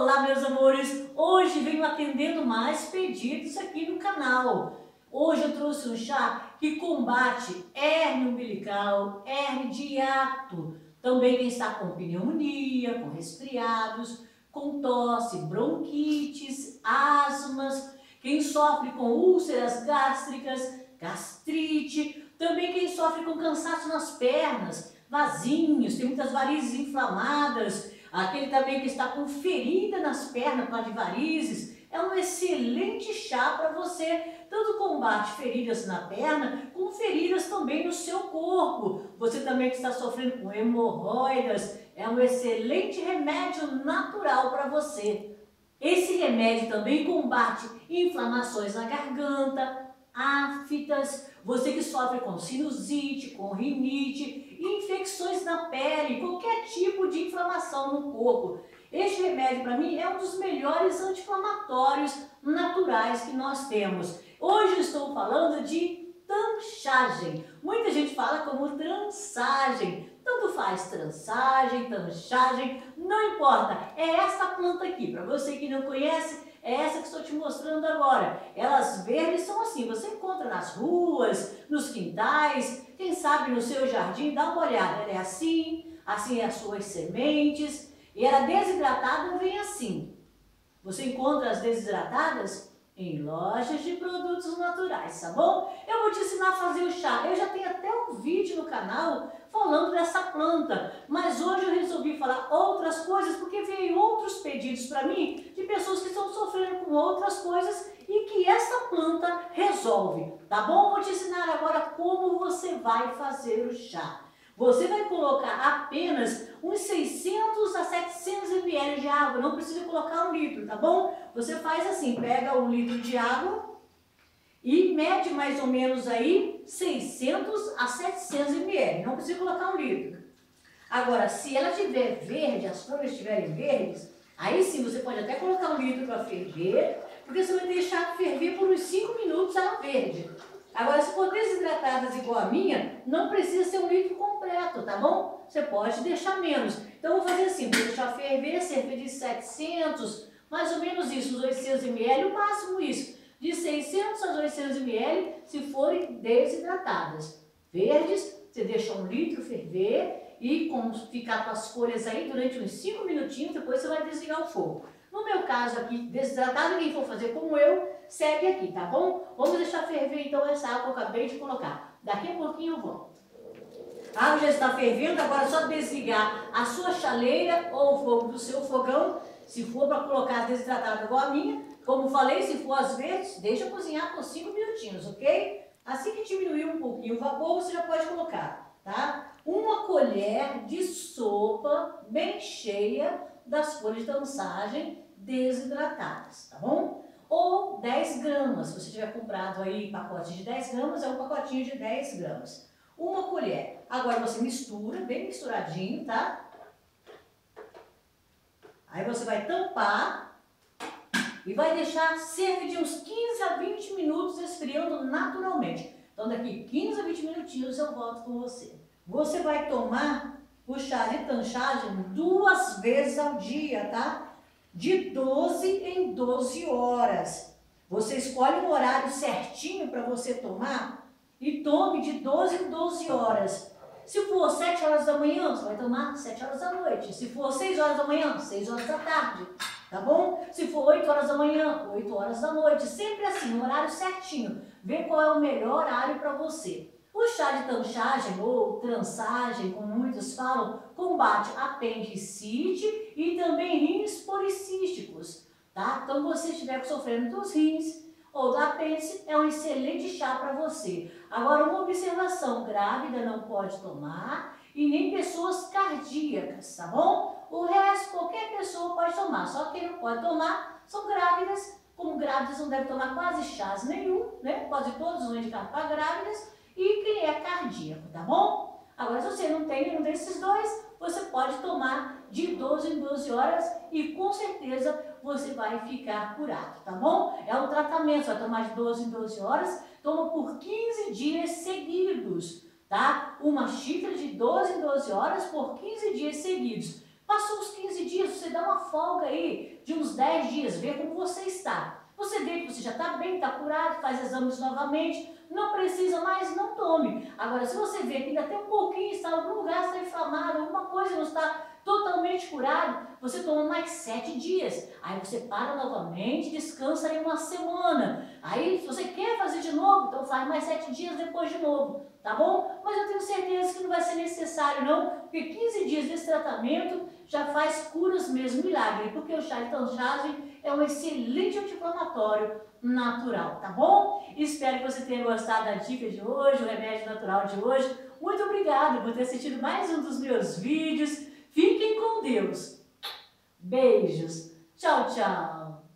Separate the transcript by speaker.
Speaker 1: Olá, meus amores! Hoje venho atendendo mais pedidos aqui no canal. Hoje eu trouxe um chá que combate hérnia umbilical, hérnia de hiato. Também quem está com pneumonia, com resfriados, com tosse, bronquites, asmas, quem sofre com úlceras gástricas, gastrite, também quem sofre com cansaço nas pernas, vasinhos, tem muitas varizes inflamadas, aquele também que está com ferida nas pernas por causa de varizes, é um excelente chá para você, tanto combate feridas na perna, como feridas também no seu corpo. Você também que está sofrendo com hemorroidas, é um excelente remédio natural para você. Esse remédio também combate inflamações na garganta, aftas, você que sofre com sinusite, com rinite, infecções na pele, qualquer tipo de inflamação no corpo. Este remédio para mim é um dos melhores anti-inflamatórios naturais que nós temos. Hoje estou falando de tanchagem. Muita gente fala como trançagem. Tanto faz trançagem, tanchagem, não importa. É essa planta aqui. Para você que não conhece, é essa que estou te mostrando agora. Elas verdes são assim, você encontra nas ruas, nos quintais, quem sabe no seu jardim, dá uma olhada. Ela é assim, assim é as suas sementes. E ela desidratada vem assim. Você encontra as desidratadas em lojas de produtos naturais, tá bom? Eu vou te ensinar a fazer o chá. Eu já tenho até um vídeo no canal falando dessa planta, mas hoje eu resolvi falar outras coisas porque veio outros pedidos para mim de pessoas que estão sofrendo com outras coisas e que essa planta resolve, tá bom? Vou te ensinar agora como você vai fazer o chá. Você vai colocar apenas uns 600 a 700 ml de água, não precisa colocar 1 litro, tá bom? Você faz assim, pega 1 litro de água e mede mais ou menos aí 600 a 700 ml, não precisa colocar 1 litro. Agora, se ela estiver verde, as folhas estiverem verdes, aí sim você pode até colocar 1 litro para ferver, porque você vai deixar ferver por uns 5 minutos ela verde. Agora, se for desidratadas igual a minha, não precisa ser 1 litro completo, tá bom? Você pode deixar menos. Então, eu vou fazer assim, vou deixar ferver cerca de 700, mais ou menos isso, uns 800 ml, o máximo isso. De 600 a 800 ml, se forem desidratadas. Verdes, você deixa 1 litro ferver e ficar com as folhas aí durante uns 5 minutinhos, depois você vai desligar o fogo. No meu caso aqui, desidratado, quem for fazer como eu, segue aqui, tá bom? Vamos deixar ferver então essa água que eu acabei de colocar. Daqui a pouquinho eu volto. A água já está fervendo, agora é só desligar a sua chaleira ou o fogo do seu fogão. Se for para colocar desidratada igual a minha, como falei, se for as verdes, deixa cozinhar por 5 minutinhos, ok? Assim que diminuir um pouquinho o vapor, você já pode colocar, tá? 1 colher de sopa bem cheia das folhas de tançagem desidratadas, tá bom? Ou 10 gramas, se você tiver comprado aí pacote de 10 gramas, é um pacotinho de 10 gramas. 1 colher. Agora você mistura, bem misturadinho, tá? Aí você vai tampar e vai deixar cerca de uns 15 a 20 minutos esfriando naturalmente. Então daqui 15 a 20 minutinhos eu volto com você. Você vai tomar o chá de tanchagem 2 vezes ao dia, tá? De 12 em 12 horas. Você escolhe um horário certinho para você tomar e tome de 12 em 12 horas. Se for 7 horas da manhã, você vai tomar 7 horas da noite. Se for 6 horas da manhã, 6 horas da tarde, tá bom? Se for 8 horas da manhã, 8 horas da noite. Sempre assim, um horário certinho. Vê qual é o melhor horário para você. O chá de tanchagem ou trançagem, como muitos falam, combate apendicite e também rins policísticos, tá? Então, você estiver sofrendo dos rins ou do apêndice, é um excelente chá para você. Agora, uma observação, grávida não pode tomar e nem pessoas cardíacas, tá bom? O resto, qualquer pessoa pode tomar, só quem não pode tomar são grávidas. Como grávidas não devem tomar quase chás nenhum, né? Quase todos são indicados para grávidas. E quem é cardíaco, tá bom? Agora, se você não tem nenhum desses dois, você pode tomar de 12 em 12 horas e com certeza você vai ficar curado, tá bom? É um tratamento, você vai tomar de 12 em 12 horas, toma por 15 dias seguidos, tá? 1 xícara de 12 em 12 horas por 15 dias seguidos. Passou os 15 dias, você dá uma folga aí de uns 10 dias, vê como você está. Você vê que você já está bem, está curado, faz exames novamente, não precisa mais, não tome. Agora, se você vê que ainda tem um pouquinho, está em algum lugar, está inflamado, alguma coisa não está totalmente curado, você toma mais 7 dias. Aí você para novamente, descansa aí uma semana. Aí, se você quer fazer de novo, então faz mais 7 dias depois de novo, tá bom? Mas eu tenho certeza que não vai ser necessário não, porque 15 dias desse tratamento já faz curas mesmo, milagre, porque o chá de Tanchagem é um excelente anti-inflamatório natural, tá bom? Espero que você tenha gostado da dica de hoje, o remédio natural de hoje. Muito obrigada por ter assistido mais um dos meus vídeos. Fiquem com Deus. Beijos. Tchau, tchau.